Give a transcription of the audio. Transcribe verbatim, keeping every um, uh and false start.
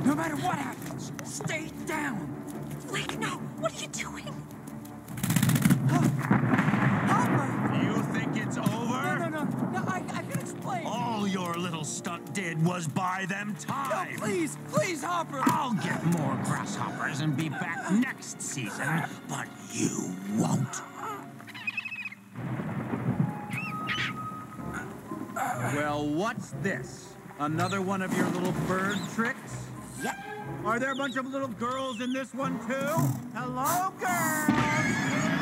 No matter what happens, stay down. Flik, no. What are you doing? Hopper! You think it's over? No, no, no. No, I, I can explain. All your little stunt did was buy them time. No, please, please, Hopper. I'll get more grasshoppers and be back next season, but you won't. Well, what's this? Another one of your little bird tricks? Yep. Are there a bunch of little girls in this one, too? Hello, girls!